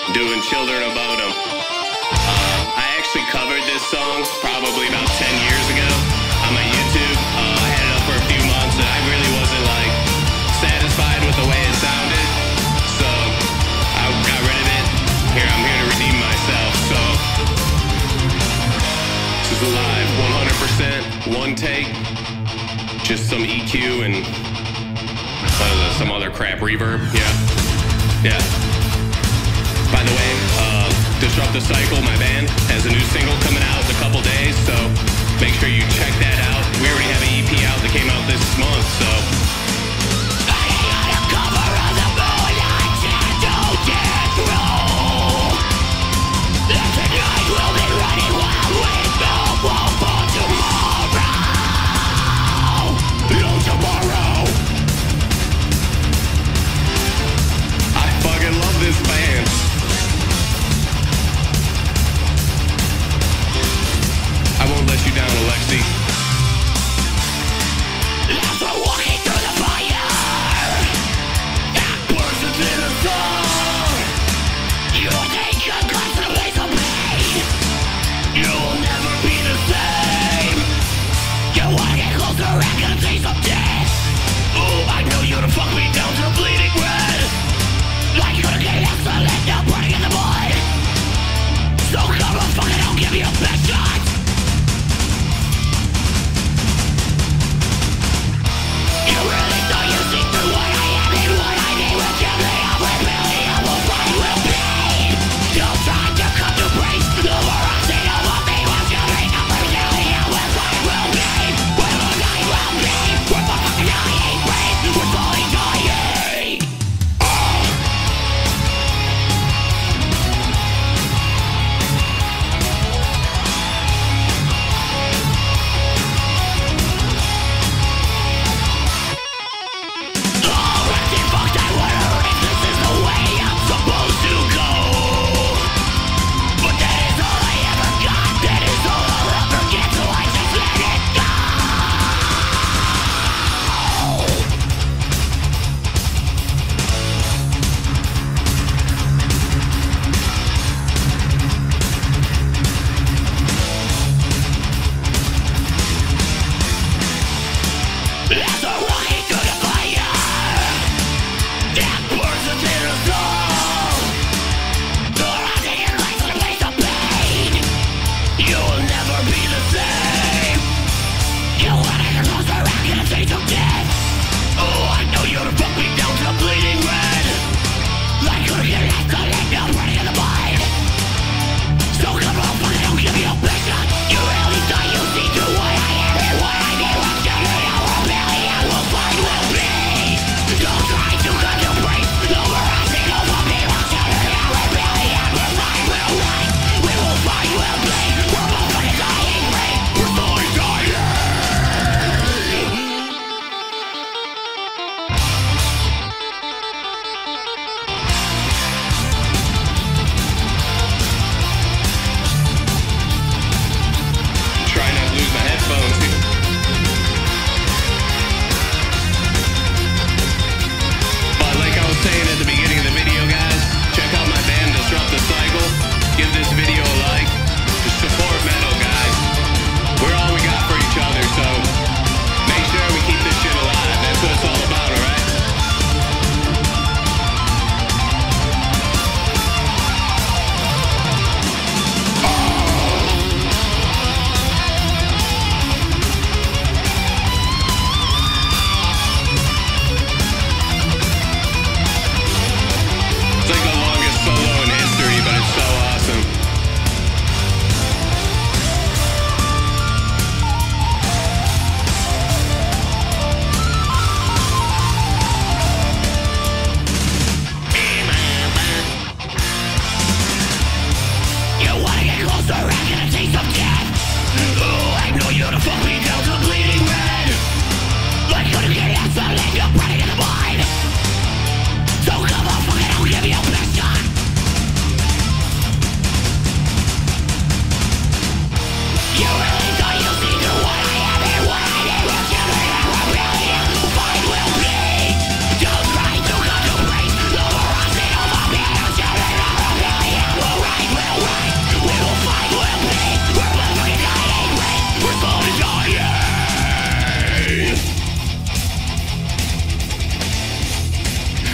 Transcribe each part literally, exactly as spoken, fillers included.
doing Children of Bodom. Uh, I actually covered this song probably about ten years ago on my YouTube. Uh, I had it up for a few months and I really wasn't like satisfied with the way it sounded. So I got rid of it. Here, I'm here to redeem myself. So this is live, one hundred percent, one take. Just some E Q and uh, some other crap reverb. Yeah. Yeah. By the way, uh, Disrupt the Cycle, my band, has a new single coming out in a couple days, so make sure you check that out. We already have an E P out that came out this month, so. I fucking love this band. I won't let you down, Alexi. As we're walking through the fire, that person's in a song. You think you're constantly so pain. You'll never be the same. You wanna get closer and gonna taste some death. Oh, I know you're gonna fuck me down to bleeding red. Like you're gonna get excellent, now burning in the mud. So come on, fucking, I'll give you a best shot. You really thought you see through what I am and what I need with you? I'm rebellion, I will fight with pain. You're trying to come to praise the veracity of what they want you to make. I'm rebellion, we're fighting will be. We're the dying will be. We're fucking dying, brain. We're slowly dying.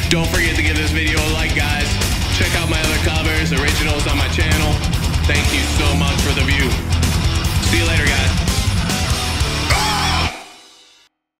Don't forget to give this video a like, guys. Check out my other covers, originals on my channel. Thank you so much for the view. See you later, guys.